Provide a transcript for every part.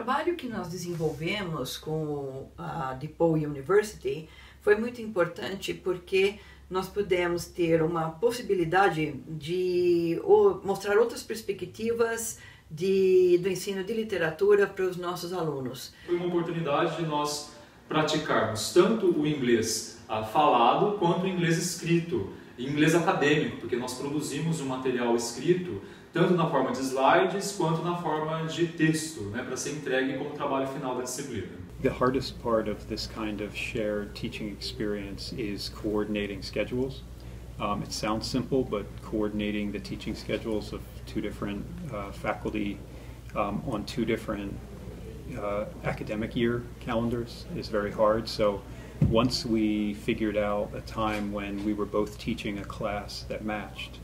trabalho que nós desenvolvemos com a DePaul University foi muito importante porque nós pudemos ter uma possibilidade de mostrar outras perspectivas do ensino de literatura para os nossos alunos. Foi uma oportunidade de nós praticarmos tanto o inglês falado quanto o inglês escrito, inglês acadêmico, porque nós produzimos um material escrito tanto na forma de slides quanto na forma de texto, né, para ser entregue como trabalho final da disciplina. The hardest part of this kind of shared teaching experience is coordinating schedules. It sounds simple, but coordinating the teaching schedules of two different faculty on two different academic year calendars is very hard. So once we figured out a time when we were both teaching a class that matched,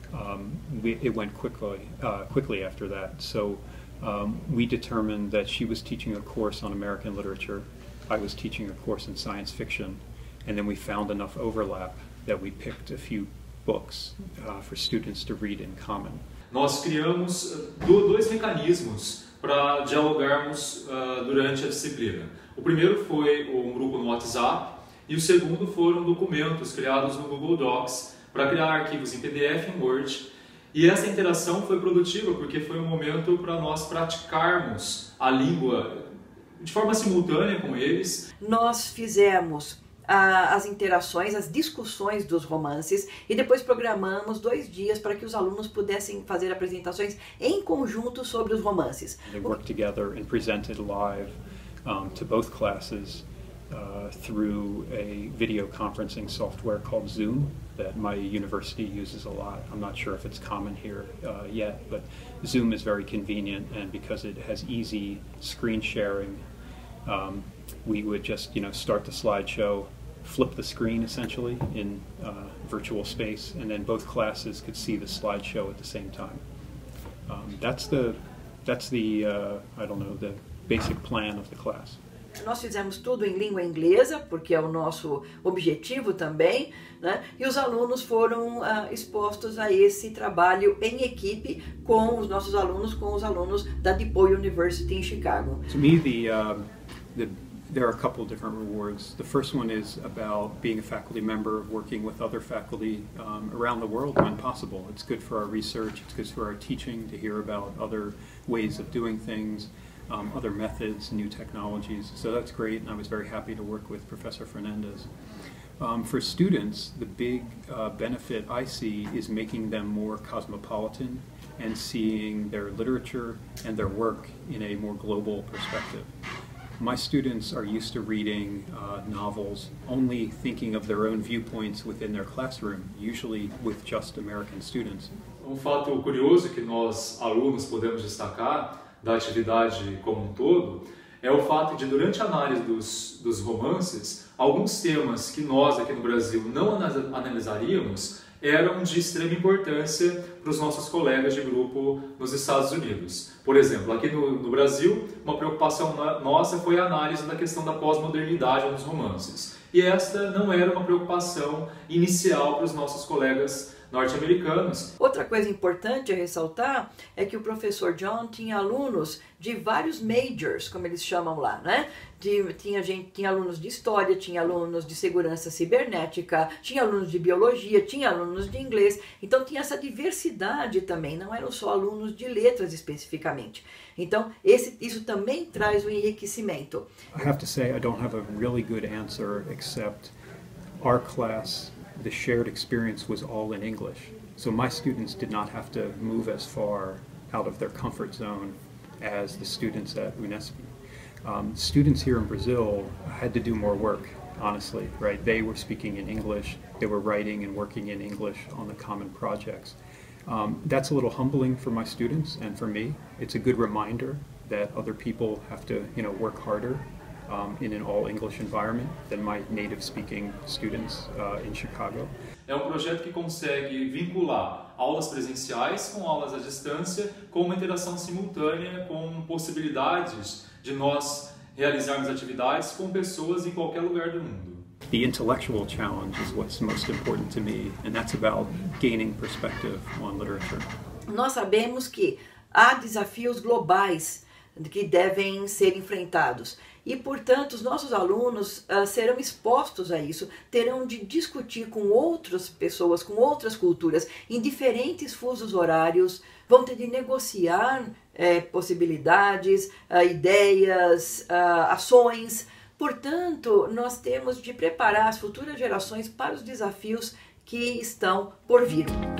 it went quickly after that. So we determined that she was teaching a course on American literature, I was teaching a course in science fiction, and then we found enough overlap that we picked a few books for students to read in common. Nós criamos dois mecanismos para dialogarmos durante a disciplina. O primeiro foi um grupo no WhatsApp e o segundo foram documentos criados no Google Docs para criar arquivos em PDF e em Word. E essa interação foi produtiva porque foi um momento para nós praticarmos a língua de forma simultânea com eles. Nós fizemos as interações, as discussões dos romances e depois programamos 2 dias para que os alunos pudessem fazer apresentações em conjunto sobre os romances. They worked together and presented live to both classes through a video conferencing software called Zoom that my university uses a lot. I'm not sure if it's common here yet, but Zoom is very convenient, and because it has easy screen sharing, we would just start the slideshow, flip the screen essentially in virtual space, and then both classes could see the slideshow at the same time. That's the I don't know, the basic plan of the class. Nós fizemos tudo em língua inglesa, porque é o nosso objetivo também, né? E os alunos foram expostos a esse trabalho em equipe com os nossos alunos, com os alunos da DePaul University em Chicago. To me, there are a couple of different rewards. The first one is about being a faculty member, working with other faculty around the world when possible. It's good for our research, it's good for our teaching to hear about other ways of doing things, other methods, new technologies. So that's great, and I was very happy to work with Professor Fernandez. For students, the big benefit I see is making them more cosmopolitan and seeing their literature and their work in a more global perspective. My students are used to reading novels only thinking of their own viewpoints within their classroom, usually with just American students. Um fato curioso que nós, alunos, podemos destacar da atividade como um todo é o fato de, durante a análise dos romances, alguns temas que nós aqui no Brasil não analisaríamos eram de extrema importância para os nossos colegas de grupo nos Estados Unidos. Por exemplo, aqui no Brasil, uma preocupação nossa foi a análise da questão da pós-modernidade nos romances. E esta não era uma preocupação inicial para os nossos colegas norte-americanos. Outra coisa importante a ressaltar é que o professor John tinha alunos de vários majors, como eles chamam lá, né? Tinha alunos de história, tinha alunos de segurança cibernética, tinha alunos de biologia, tinha alunos de inglês. Então tinha essa diversidade também, não eram só alunos de letras especificamente. Então isso também traz um enriquecimento. I have to say I don't have a really good answer except our class. The shared experience was all in English. So my students did not have to move as far out of their comfort zone as the students at Unesp. Students here in Brazil had to do more work, honestly, right? They were speaking in English, they were writing and working in English on the common projects. That's a little humbling for my students and for me. It's a good reminder that other people have to, work harder in an all-English environment than my native-speaking students in Chicago. É um projeto que consegue vincular aulas presenciais com aulas à distância, com uma interação simultânea, com possibilidades de nós realizarmos atividades com pessoas em qualquer lugar do mundo. The intellectual challenge is what's most important to me, and that's about gaining perspective on literature. Nós sabemos que há desafios globais que devem ser enfrentados. E, portanto, os nossos alunos serão expostos a isso, terão de discutir com outras pessoas, com outras culturas, em diferentes fusos horários, vão ter de negociar possibilidades, ideias, ações. Portanto, nós temos de preparar as futuras gerações para os desafios que estão por vir.